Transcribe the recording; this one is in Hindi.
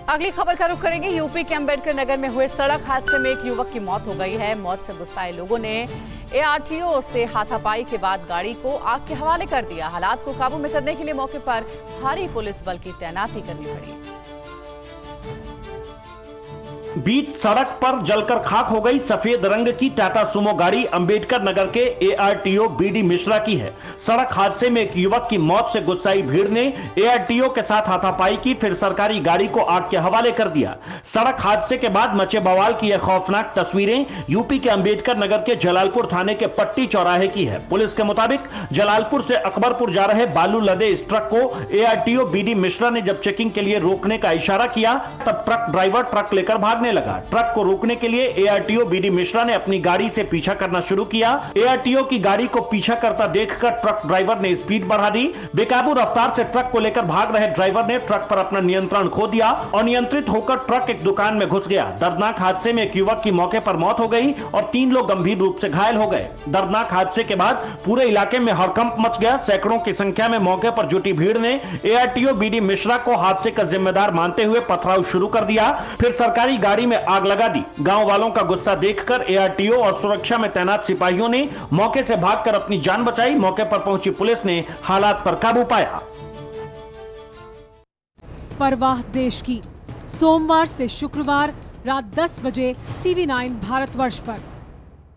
अगली खबर का रुख करेंगे। यूपी के अंबेडकर नगर में हुए सड़क हादसे में एक युवक की मौत हो गई है। मौत से गुस्साए लोगों ने एआरटीओ से हाथापाई के बाद गाड़ी को आग के हवाले कर दिया। हालात को काबू में करने के लिए मौके पर भारी पुलिस बल की तैनाती करनी पड़ी। बीच सड़क पर जलकर खाक हो गई सफेद रंग की टाटा सुमो गाड़ी अंबेडकर नगर के एआरटीओ बीडी मिश्रा की है। सड़क हादसे में एक युवक की मौत से गुस्साई भीड़ ने एआरटीओ के साथ हाथापाई की, फिर सरकारी गाड़ी को आग के हवाले कर दिया। सड़क हादसे के बाद मचे बवाल की यह खौफनाक तस्वीरें यूपी के अंबेडकर नगर के जलालपुर थाने के पट्टी चौराहे की है। पुलिस के मुताबिक जलालपुर से अकबरपुर जा रहे बालू लदे इस ट्रक को एआरटीओ बीडी मिश्रा ने जब चेकिंग के लिए रोकने का इशारा किया, तब ट्रक ड्राइवर ट्रक लेकर भागने लगा। ट्रक को रोकने के लिए एआरटीओ बीडी मिश्रा ने अपनी गाड़ी से पीछा करना शुरू किया। एआरटीओ की गाड़ी को पीछा करता देखकर ट्रक ड्राइवर ने स्पीड बढ़ा दी। बेकाबू रफ्तार से ट्रक को लेकर भाग रहे ड्राइवर ने ट्रक पर अपना नियंत्रण खो दिया और नियंत्रित होकर ट्रक एक दुकान में घुस गया। दर्दनाक हादसे में एक युवक की मौके पर मौत हो गई और 3 लोग गंभीर रूप से घायल हो गए। दर्दनाक हादसे के बाद पूरे इलाके में हड़कंप मच गया। सैकड़ों की संख्या में मौके पर जुटी भीड़ ने एआरटीओ बीडी मिश्रा को हादसे का जिम्मेदार मानते हुए पथराव शुरू कर दिया, फिर सरकारी गाड़ी में आग लगा दी। गांव वालों का गुस्सा देखकर एआरटीओ और सुरक्षा में तैनात सिपाहियों ने मौके से भागकर अपनी जान बचाई। मौके पर पहुंची पुलिस ने हालात पर काबू पाया। परवाह देश की, सोमवार से शुक्रवार रात 10 बजे TV9 भारतवर्ष पर।